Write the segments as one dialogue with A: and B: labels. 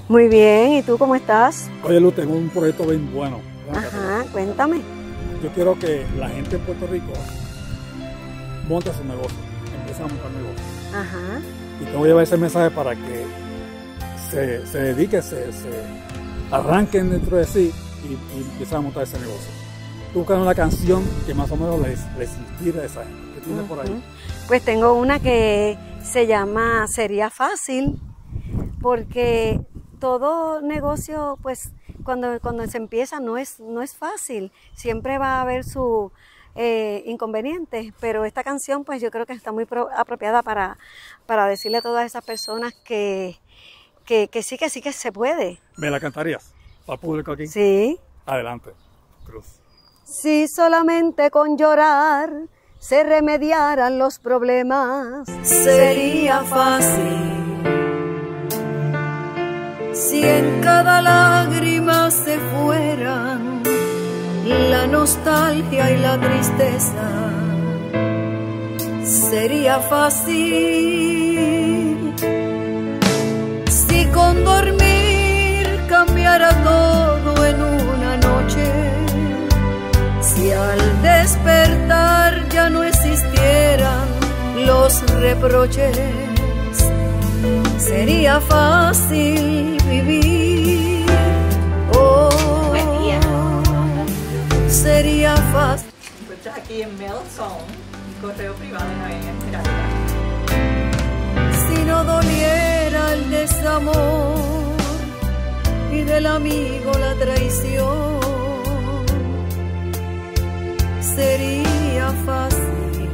A: Muy bien, ¿y tú cómo estás?
B: Oye, Luz, tengo un proyecto bien bueno.
A: Ajá, cuéntame.
B: Yo quiero que la gente en Puerto Rico monte su negocio, empiece a montar negocio.
A: Ajá.
B: Y te voy a llevar ese mensaje para que se dediquen, se arranquen dentro de sí y empiecen a montar ese negocio. Tú buscas una canción que más o menos les inspire a esa gente. ¿Qué tienes por ahí?
A: Pues tengo una que se llama Sería Fácil, porque todo negocio, pues cuando se empieza no es fácil, siempre va a haber su inconvenientes, pero esta canción pues yo creo que está muy apropiada para decirle a todas esas personas que sí que se puede.
B: ¿Me la cantarías para el público aquí?
A: Sí.
B: Adelante, Cruz.
A: Si solamente con llorar se remediaran los problemas,
C: sería fácil. Si en cada lágrima se fueran la nostalgia y la tristeza, sería fácil. Si con dormir cambiara todo en una noche, si al despertar ya no existieran los reproches, sería fácil vivir. Oh, sería fácil.
D: Escucha aquí en Mail Zone, correo privado en Terapia.
C: Si no doliera el desamor y del amigo la traición, sería fácil.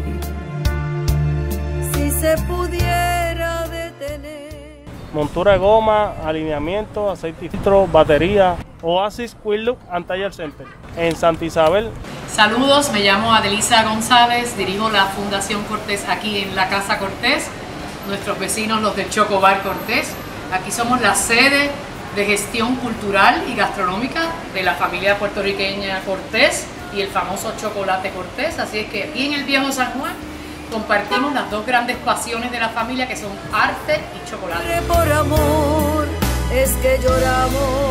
C: Si se pudiera detener.
E: Montura de goma, alineamiento, aceite y filtro, batería. Oasis Quick Look and Tire Center en Santa Isabel.
F: Saludos, me llamo Adelisa González, dirijo la Fundación Cortés aquí en la Casa Cortés, nuestros vecinos los del Chocobar Cortés. Aquí somos la sede de gestión cultural y gastronómica de la familia puertorriqueña Cortés y el famoso chocolate Cortés, así es que aquí en el Viejo San Juan compartimos las dos grandes pasiones de la familia, que son arte y chocolate.
C: Por amor es que lloramos.